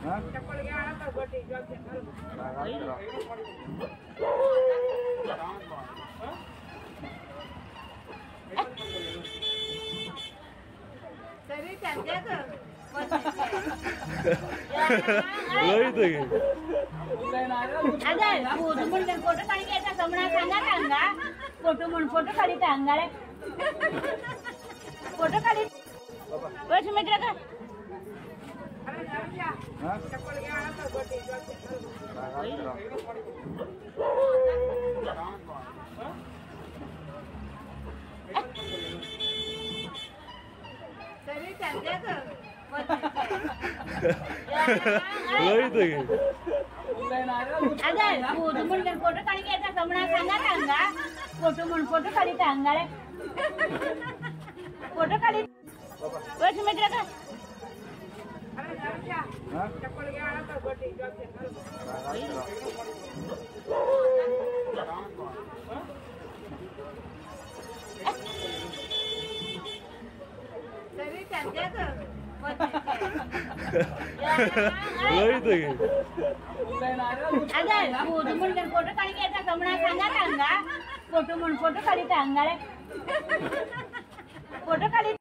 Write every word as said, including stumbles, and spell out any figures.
photo काढी घ्यायचा समोर सांगा टांगा फोटो म्हणून फोटो काढी टांगाळे फोटो काढी वच मित्र का तरी त्यांच्या फोटो म्हणून फोटो काढी घ्यायचा समोर सांगा टांगा फोटो म्हणून फोटो काढी टांगाळे फोटो काढी वच मित्र का तरी त्यांच्या फोटो म्हणून फोटो काढी घ्यायचा समोर सांगा टांगा फोटो म्हणून फोटो काढी टांगाळे फोटो काढी